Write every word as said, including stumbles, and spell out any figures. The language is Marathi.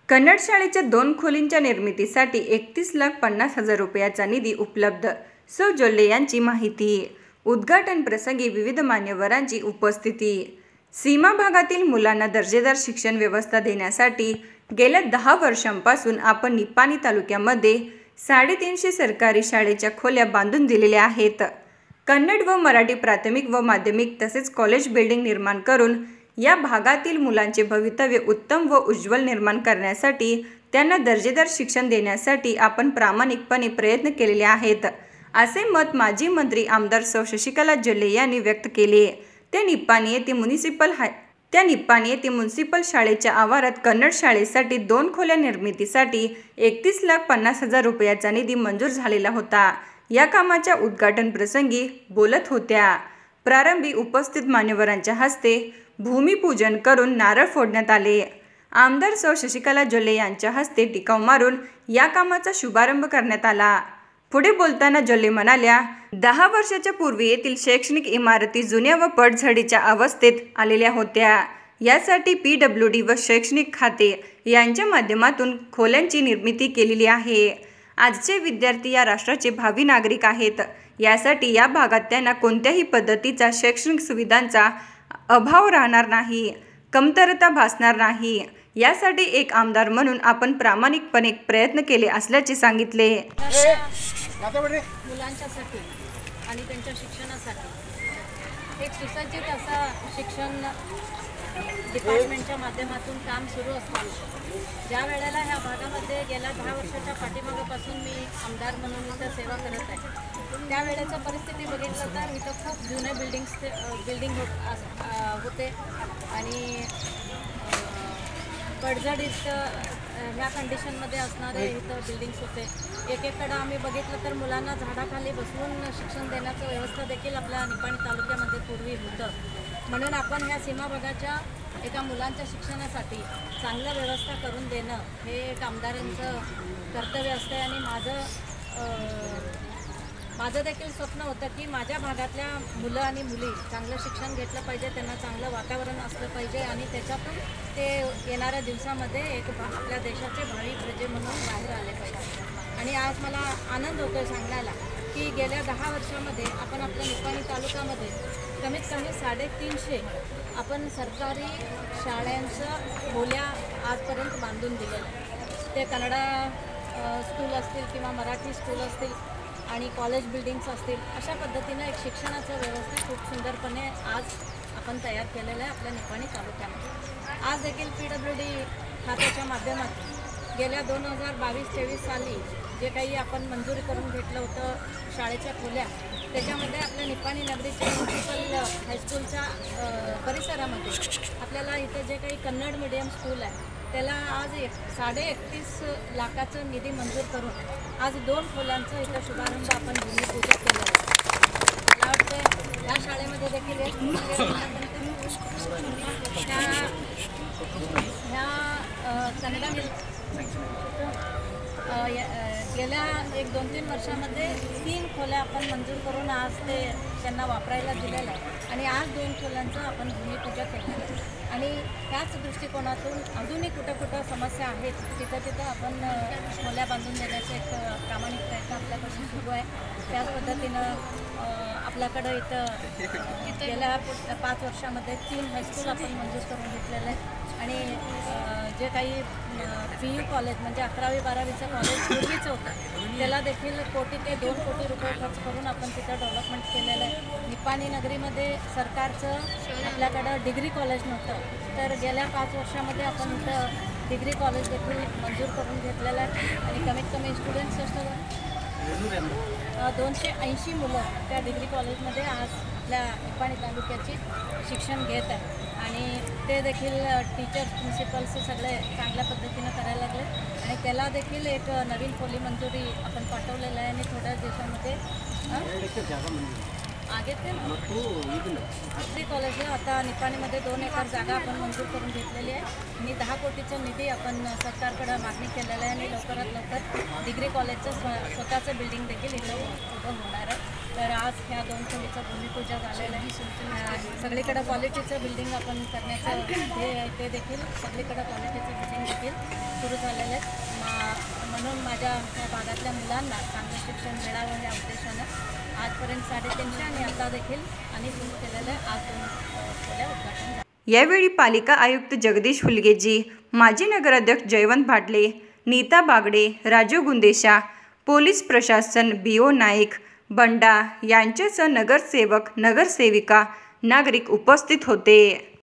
कन्नड शाळेच्या दोन खोलींच्या निर्मितीसाठी एकतीस लाख पन्नास हजार रुपयाचा निधी उपलब्ध. सौ जोल्ले यांची माहिती. उद्घाटन प्रसंगी विविध मान्यवरांची उपस्थिती. सीमा भागातील मुलांना दर्जेदार शिक्षण व्यवस्था देण्यासाठी गेल्या दहा वर्षांपासून आपण निपाणी तालुक्यामध्ये साडेतीनशे सरकारी शाळेच्या खोल्या बांधून दिलेल्या आहेत. कन्नड व मराठी प्राथमिक व माध्यमिक तसेच कॉलेज बिल्डिंग निर्माण करून या भागातील मुलांचे भवितव्य उत्तम व उज्ज्वल निर्माण करण्यासाठी त्यांना दर्जेदार शिक्षण देण्यासाठी आपण प्रामाणिकपणे प्रयत्न केलेले आहेत, असे मत माजी मंत्री आमदार सौ शशिकला जोल्ले यांनी व्यक्त केले. त्या निपाणी येथे म्युनिसिपल हाय त्या निपाणी येथे म्युनिसिपल शाळेच्या आवारात कन्नड शाळेसाठी दोन खोल्या निर्मितीसाठी एकतीस लाख पन्नास हजार रुपयाचा निधी मंजूर झालेला होता. या कामाच्या उद्घाटन प्रसंगी बोलत होत्या. प्रारंभी उपस्थित मान्यवरांच्या हस्ते भूमिपूजन करून नारळ फोडण्यात आले. आमदार सौ शशिकला जोल्ले यांच्या हस्ते टिकाव मारून या कामाचा शुभारंभ करण्यात आला. पुढे बोलताना जोल्ले म्हणाल्या, दहा वर्षाच्या पूर्वी येथील शैक्षणिक इमारती जुन्या व पडझडीच्या अवस्थेत आलेल्या होत्या. यासाठी पी डब्ल्यू डी व शैक्षणिक खाते यांच्या माध्यमातून खोल्यांची निर्मिती केलेली आहे. आजचे विद्यार्थी या राष्ट्राचे भावी नागरिक आहेत. यासाठी या भागात त्यांना कोणत्याही पद्धतीचा शैक्षणिक सुविधांचा अभाव राहणार नाही, कमतरता भासणार नाही. यासाठी एक आमदार म्हणून आपण प्रामाणिकपणे प्रयत्न केले असल्याचे सांगितले. मुलांच्यासाठी आणि त्यांच्या शिक्षणासाठी एक सुसज्जित असा शिक्षण डिपार्टमेंटच्या माध्यमातून काम सुरू असताना ज्या वेळेला ह्या भागामध्ये गेल्या दहा वर्षाच्या पाठीमागापासून मी आमदार म्हणून इथं सेवा करत आहे, त्यावेळेच्या परिस्थिती बघितलं तर इथं खूप जुने बिल्डिंग्स बिल्डिंग होते आणि पडझडीत ह्या कंडिशनमध्ये असणारे इथं बिल्डिंग्स होते. एकेकडं आम्ही बघितलं तर मुलांना झाडाखाली बसवून शिक्षण देण्याचं व्यवस्था देखील आपल्या निपाणी तालुक्यामध्ये पूर्वी होतं. म्हणून आपण ह्या सीमा भागाच्या एका मुलांच्या शिक्षणासाठी चांगलं व्यवस्था करून देणं हे एक आमदारांचं कर्तव्य असतं. आणि माझं माझं देखील स्वप्न होतं की माझ्या भागातल्या मुलं आणि मुली चांगलं शिक्षण घेतलं पाहिजे, त्यांना चांगलं वातावरण असलं पाहिजे आणि त्याच्यातून ते येणाऱ्या दिवसामध्ये एक आपल्या देशाचे भावी प्रजे म्हणून बाहेर आले पाहिजे. आणि आज मला आनंद होतो आहे सांगायला की गेल्या दहा वर्षामध्ये आपण आपल्या निपाणी तालुक्यामध्ये कमीत कमी साडेतीनशे आपण सरकारी शाळांचं खोल्या आजपर्यंत बांधून दिलेलं आहे. ते कन्नडा स्कूल असतील किंवा मराठी स्कूल असतील आणि कॉलेज बिल्डिंग्स असतील, अशा पद्धतीनं एक शिक्षणाचं व्यवस्था खूप सुंदरपणे आज आपण तयार केलेलं आहे आपल्या निपाणी तालुक्यामध्ये. आज देखील पी डब्ल्यू डी खात्याच्या माध्यमातून गेल्या दोन हजार बावीस तेवीस साली जे काही आपण मंजुरी करून घेतलं होतं शाळेच्या खोल्या, त्याच्यामध्ये आपल्या निपाणी नगरीच्या म्युनिसिपल हायस्कूलच्या परिसरामध्ये आपल्याला इथं जे काही कन्नड मीडियम स्कूल आहे त्याला आज एक साडे एकतीस लाखाचं निधी मंजूर करून आज दोन खोल्यांचं इथं शुभारंभ आपण भूमिपूजन केलं आहे. मला वाटतं या शाळेमध्ये देखील एक ह्या ह्या कन्नडा गेल्या एक दोन तीन वर्षामध्ये तीन खोल्या आपण मंजूर करून आज ते त्यांना वापरायला दिलेलं आहे आणि आज दोन खोल्यांचं आपण भूमिपूजन केलं आहे. आणि त्याच दृष्टिकोनातून अजूनही कुठं कुठं समस्या आहेत तिथं तिथं आपण खोल्या बांधून देण्याचा एक प्रामाणिक प्रयत्न आपल्यापासून सुरू आहे. त्याच पद्धतीनं आपल्याकडं इथं गेल्या पाच वर्षामध्ये तीन हायस्कूल आपण मंजूर करून घेतलेलं आहे आणि जे काही पी यू कॉलेज म्हणजे अकरावी बारावीचं कॉलेज पूर्वीचं होतं त्याला देखील कोटी ते दोन कोटी रुपये खर्च करून आपण तिथं डेव्हलपमेंट केलेलं आहे. निपाणी नगरीमध्ये सरकारचं आपल्याकडं डिग्री कॉलेज नव्हतं, तर गेल्या पाच वर्षामध्ये आपण इथं डिग्री कॉलेज देखील मंजूर करून घेतलेलं आहे आणि कमीत कमी स्टुडंट्स असतं दोनशे ऐंशी मुलं त्या डिग्री कॉलेजमध्ये आज आपल्या निपाणी तालुक्याची शिक्षण घेत आहे आणि ते देखील टीचर्स प्रिन्सिपल्स सगळे चांगल्या पद्धतीनं करायला लागले आणि त्याला देखील एक नवीन खोली मंजुरी आपण पाठवलेलं आहे आणि थोड्या दिवसामध्ये आगे ते डिग्री कॉलेजला आता निपाणीमध्ये दोन एकर जागा आपण मंजूर करून घेतलेली आहे आणि दहा कोटीचा निधी आपण सरकारकडे मागणी केलेला आहे आणि लवकरात लवकर डिग्री कॉलेजचं स्व स्वतःचं बिल्डिंग देखील इथं उभं होणार आहे. तर आज ह्या दोन खोलीचं भूमिपूजन झालेलं आहे. सगळीकडे क्वालिटीचं बिल्डिंग आपण करण्याचं हे ते देखील सगळीकडे क्वालिटीचं बिल्डिंग देखील सुरू झालेले आहेत. मा म्हणून माझ्या या भागातल्या मुलांना चांगलं शिक्षण मिळावं या उद्देशानं आजपर्यंत साडेतीनशे आणि आता देखील आणि सुरू केलेलं आहे. आज दोन खोल्या उद्घाटन झालं. यावेळी पालिका आयुक्त जगदीश हुलगेजी, माजी नगराध्यक्ष जयवंत भाटले, नीता बागडे, राजू गुंदेशा, पोलीस प्रशासन, बीओ नाईक, बंडा यांच्यासह नगरसेवक, नगरसेविका, नागरिक उपस्थित होते.